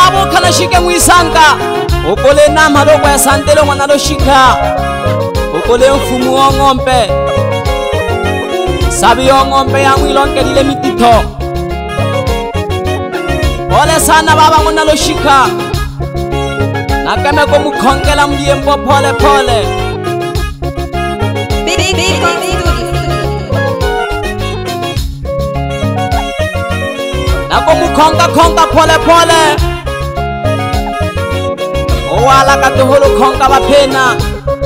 nabo kana shike mwisanga okole nama lokwa ya santelo mwana lo shika okole mfumu wa ng'ombe sabi yo ng'ombe ya mwilonke lile mitito pole sana baba mwana lo shika nakeme ko mukongela mliembo pole pole nako mukonga konga pole pole owala katuhulu konga bapena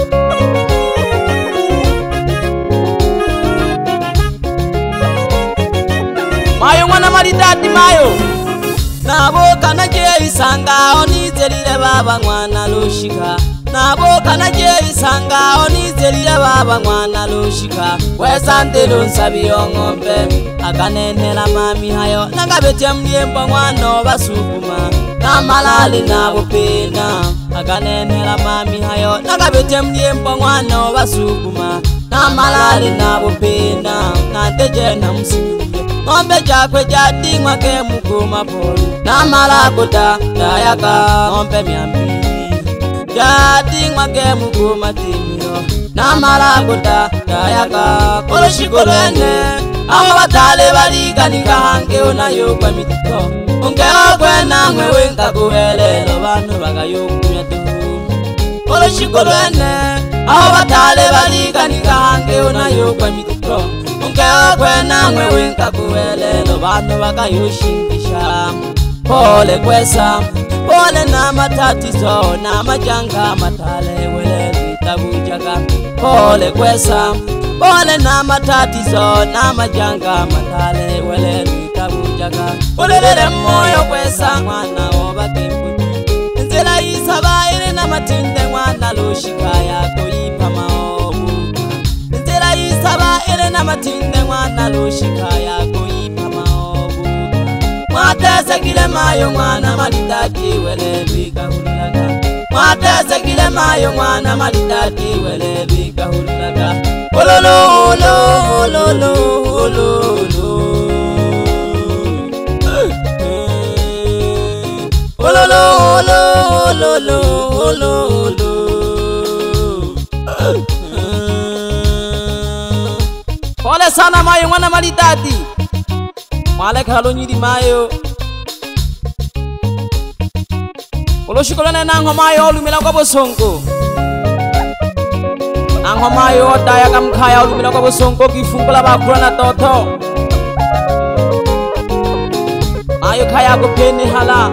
mayo mwana maridadi mayo nabo kana je isanga onizelile baba mwana loshika nabo kana je isanga onizelile baba mwana loshika wesandelo nsabiyo ng'ombe akanenela mami hayo nangabete mliembo mwana basukuma namalale nabo pena akanenela mami hayo nangabete mliembo mwana basukuma namalale nabo pena nateje na msimuye ng'ombe jakwe jadingwa ke mukuma poli namalakota dayaka ng'ombe 200 jadingwa ke mukuma timiro namalakota dayaka koloshikolene aho batale baliganika hange onayo kwa mitito ongeo kwena mwewe nkakuhelelo bantu bagayokumya tuhu koloshikolene aho batale baliganika hange onayo kwa mitito ongeo kwena mwewe nkakuhelelo bantu bagayoshingisha pole kwesa pole na matatizo na majanga matale wele tabujaga pole kwesa pole na matatizo na majanga matale wele tabujaga olelele moyo kwesa mwana obakembuti nzela isaba ile na matinde mwana loshika yako ipa maobu nzela isaba ile na matinde mwana loshika yako ipa maobu mwatese kile mayo mwana malidaki wele bikahululaga mwatese kile mayo mwana malidaki wele bikahululaga ololo ololo ololo ololo ololo pole sana mayo mwana malidaki maleka halonyidi mayo oloshikolana nango mayo olumila kwa bosongo nango mayo daya kamkhaya olumila kwa bosongo kifungula bakula na toto mayo khaya kupeni hala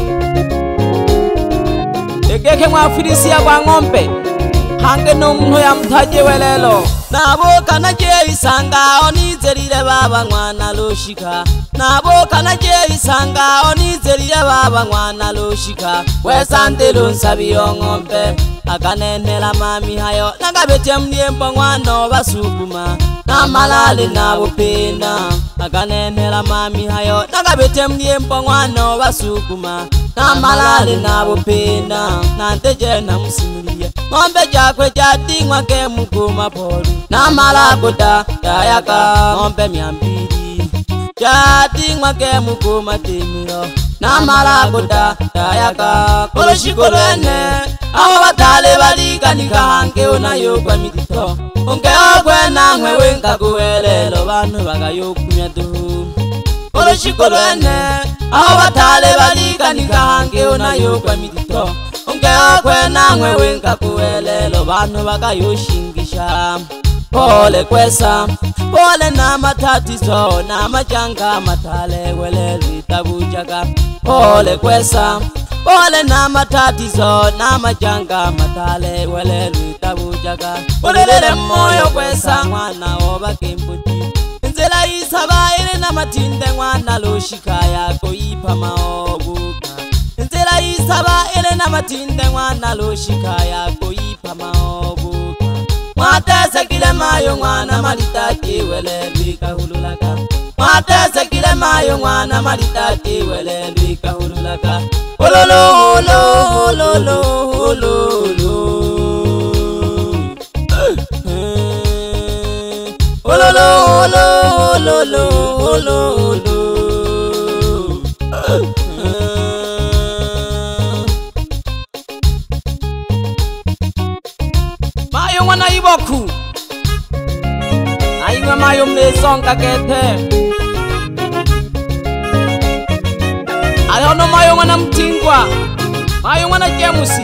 ekeke mwafirisia kwa ng'ombe hange no mno ya mtaje welelo nabo kana je isanga onizelile baba mwana loshika nabo kana je isanga onizelile baba mwana loshika wesandelo nsabiyo ng'ombe akanenela mami hayo nangabete mliembo mwana basukuma namalale nabo pena akanenela mami hayo nangabete mliembo mwana basukuma namalale nabo pena nanteje na musimuliye ng'ombe jakwe jadingwa ke mukuma polu namalakota dayaka ng'ombe 200 jadingwa ke mukuma timiro namalakota dayaka koloshikolene aho batale baliganika hange onayo kwa mitito ongeo kwena mwewe nkakuhelelo bantu bagayokumya tuhu koloshikolene aho batale baliganika hange onayo kwa mitito ongeo kwena mwewe nkakuhelelo bantu bagayoshingisha pole kwesa pole na matatizo na majanga matale wele litabujaga pole kwesa pole na matatizo na majanga matale wele litabujaga olelele moyo kwesa mwana obakembuti nzela isaba ile na matinde mwana loshika yako ipa maobu nzela isaba ile na matinde mwana loshika yako ipa maobu mwatese kile mayo mwana malitaki wele bikahululaga mwatese kile mayo mwana malitaki wele bikahululaga ololo ololo ololo ololo ololo Mwe mayo mlesonga kete Alehono mayo mwana mtingwa Mayo mwana jemusi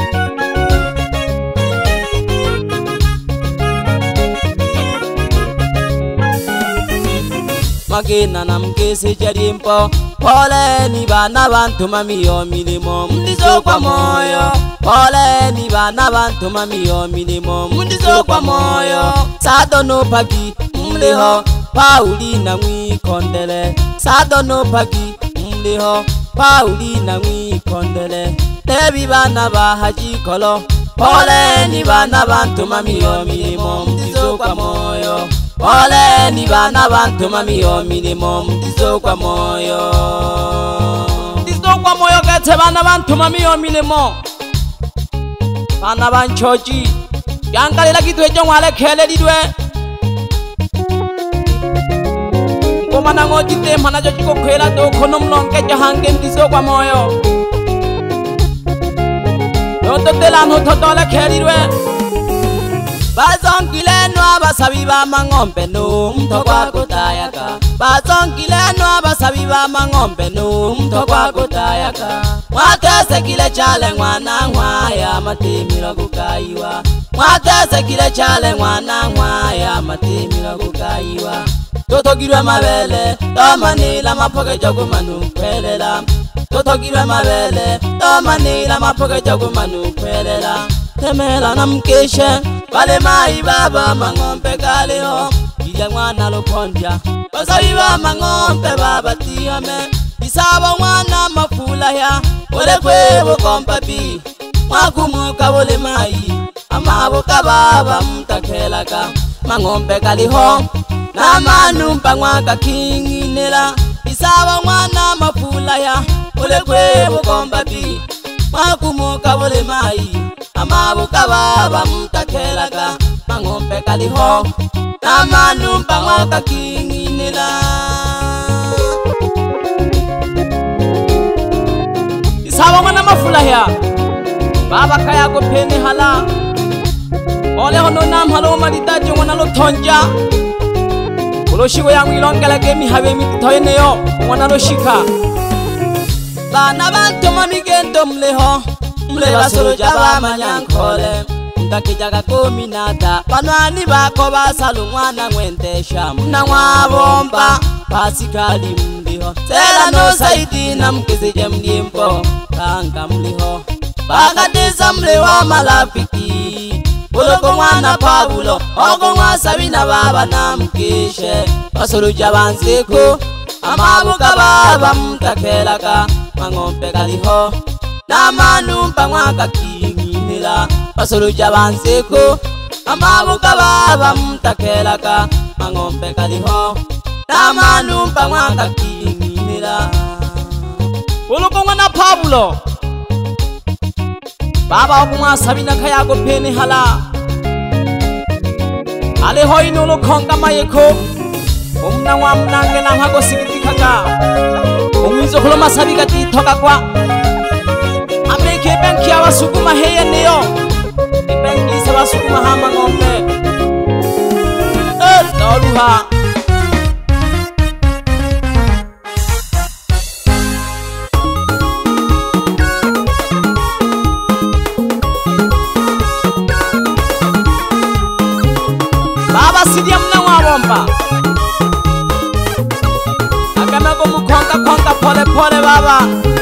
Magena na mkese jarimpo Pole ni bana bantu mamiyo milimo Mundizo kwa moyo Pole ni bana bantu mamiyo milimo Mundizo kwa moyo Sado no pagi mleho Paulina mwikondele Sado no pagi mleho Paulina mwikondele Tebi bana bahaji kolo Pole ni bana bantu mamiyo milimo Mundizo kwa moyo Pole ni bana bantu mamiyo milimo Mundizo kwa moyo Mundizo kwa moyo kete bana bantu mamiyo milimo Bana banchoji Yangalila kitwe jongwale kele lidwe Ngoma na ngojite mana jo chiko kwela do kono mlonke jahange Mundizo kwa moyo Yoto telano totole kele lidwe Bazongile no abasabi ba mangombe no mtokwa kutayaka Bazongile no abasabi ba mangombe no mtokwa kutayaka Mwatese kile chale mwana mwaya matimilo kukaiwa Mwatese kile chale mwana mwaya matimilo kukaiwa Totogirwe mabele tomanila mapoke jogo manu kwelela Totogirwe mabele tomanila mapoke jogo manu kwelela Temela na mkeshe Wale mai baba mangombe kaleho Ile mwana lopondya Basabi ba mangombe baba tiyame Isaba mwana mafula ya Wale kwevo kompapi Mwakumuka wale mai Amaboka baba mtakelaka Mangombe kaleho Na manumpa mwaka kinginela Isaba mwana mafula ya Wale kwevo kompapi Mwakumuka wale mai Amabuka baba mtakelaka Mangombe kaliho Na manumpa mwaka kinginila Isaba mwana mafulahya Baba kaya kupeni hala Ole hono nam halo malitaji mwana lotonja Kuloshigo ya mwilongela gemi hawe mititoyeneyo Mwana loshika Bana bantu mamigendo mleho Mle basolo jaba manyankole Mtakijaga kuminata Panwani bako basalu mwana mwendesha Mna mwabomba Pasikali mliho Sela no saidi na mkizije mlimpo Kanga mliho Bakatiza mliho malafiki Uloko mwana Paulo Ogo mwasabina baba na mkishe Basolo jaba nsiku Amabuka baba mtakelaka Mangombe kaliho Na manumpa mwaka kinginila Basoluja banseko Amabuka baba mtakelaka Mangombe kaliho Na manumpa mwaka kinginila Uloko mwana Pablo Baba okumwa sabina kayago peni hala Aleho inulo konga mayeko Umna wa mnange na hago sikitikaka Umizo kuloma sabiga titoka kwa Ameke benki ya wasukuma heye niyo Benki sa wasukuma hama ngombe Noluha Baba sidia mna wabomba Akamego mukonga pole pole baba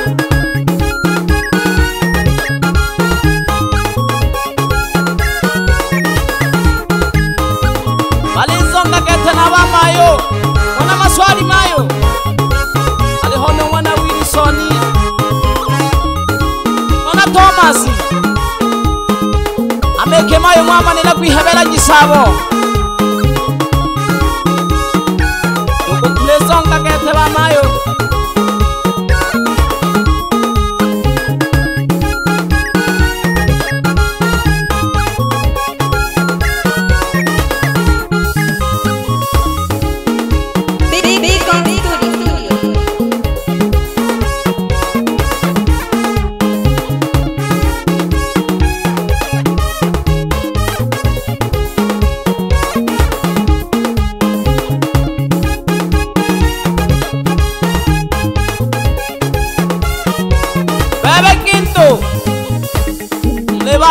Balizonga kete na ba mayo Wana maswali mayo Alihono wana Wilsoni Wana Thomas Ameke mayo mama nila kuihebela jisabo Tukulezonga kete ba mayo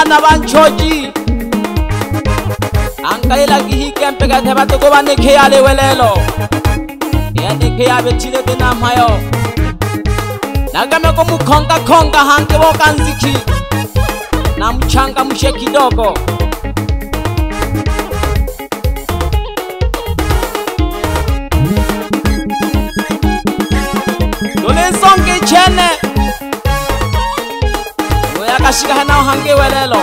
bana banchoji angalela gihike mpeka thebato ko baneke ya lewelelo ya neke ya betile tena mayo nagame ko mukhonga khonga hanke bo kanziki na mchanga mshe kidogo dole songe chene oya kashika hana hange welelo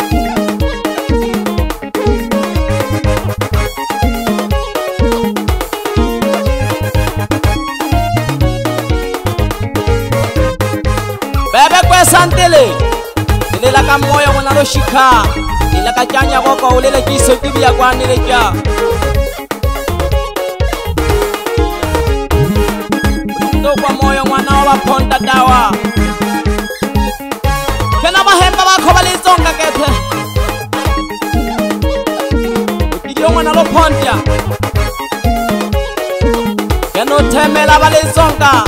bebe kwe santele ilela ka moyo mona lo shika ilela ka janya boko ulele kiso kibia kwa nileja ndo kwa moyo mwana wa ponda dawa kena bahemba bakho balizonga kethe ukiyo mwana lo ponda keno temela balizonga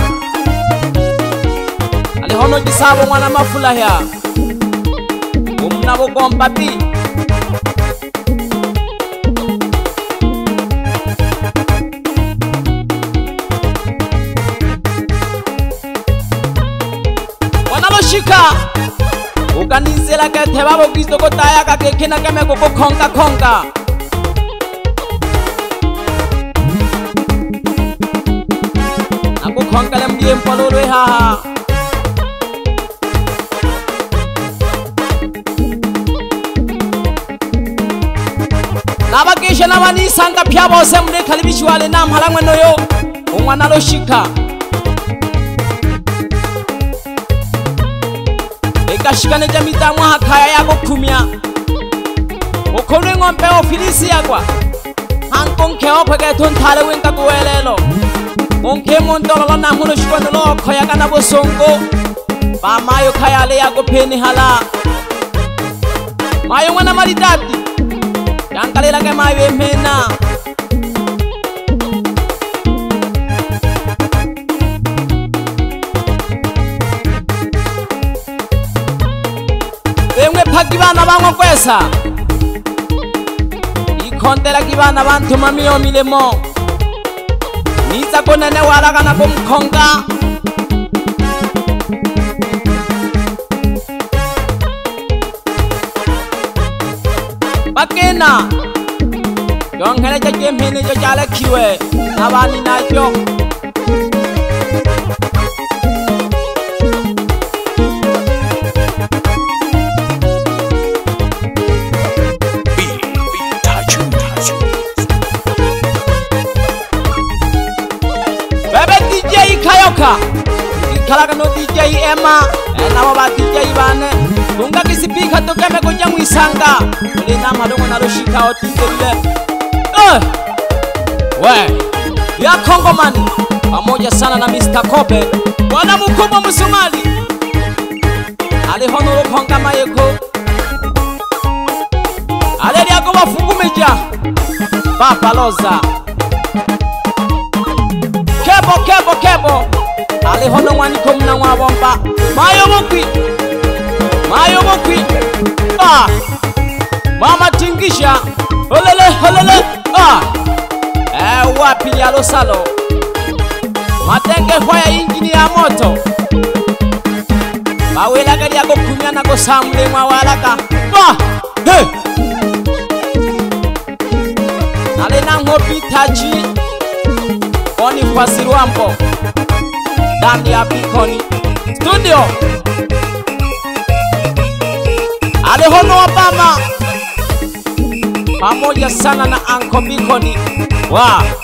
hono disabo mwana mafula ya umna bogomba bi wana lo shika ukanizela kethe babo kisto kotaya ka kekena keme ko khonga khonga ako khonga le mdie mpololo ha nabakisha nabani sanga pya bose mure kalibishwale namhala ngweno yo umwana lo shika ekashikane jamita mwa hakaya yako kumya okole ngombe ofilisi yakwa hankonke opeke thonthale wenka kuwelelo onke montolo na muno shikwana lo khoya kana bosongo ba mayo khayale yako pheni hala mayo ngwana maritati yangalela ke mawe mena emwe phaki bana bangwa kwesa ikhontela kibana bantu mamiyo milemo niza konene wala kana kumkhonga bakena yongele je mhene jo jale kiwe nabani najo bebe DJ Kayoka ikalaga no DJ Emma nabo ba DJ bane kunga kisipika tokeme kuja mwisanga lina madongo na loshika otindele we ya Kongomani pamoja sana na Mr. Kobe wana mkubwa Msomali alihono konga mayeko aleli yako wafungumeja Papa Loza kebo alihono mwaniko mna mwabomba mayo mokwi mama tingisha holele wapi ya losalo matenge kwaya injini ya moto mawela gari yako kumya na kosamle mwawalaka nalena ngopi taji oni kwasirwampo ndani ya Bikoni studio alihono wapama pamoja sana na Anko Bikoni wa